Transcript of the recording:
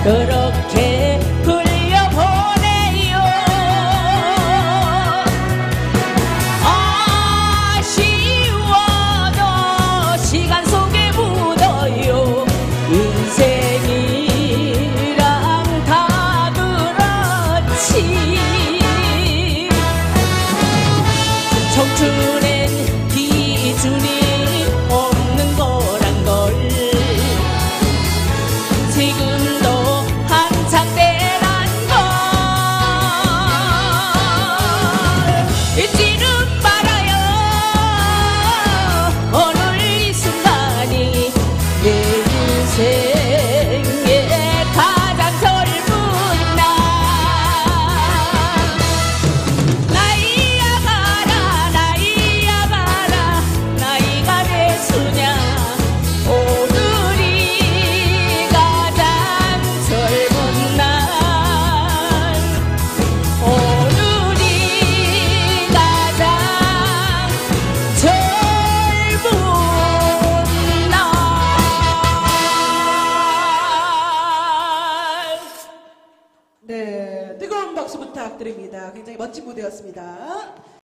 그렇게 흘려보내요. 아쉬워도 시간 속에 묻어요. 인생이랑 다 그렇지. 청춘엔 기준이 없는 거란 걸 지금도 한창 때란 걸 잊지는 말아요. 오늘 이 순간이 내 인생의 가장 젊은 날. 나이야 가라 나이야 가라 나이가 대수냐. 오늘이 가장 젊은 날. 오늘이 가장 젊은 날. 네, 뜨거운 박수 부탁드립니다. 굉장히 멋진 무대였습니다.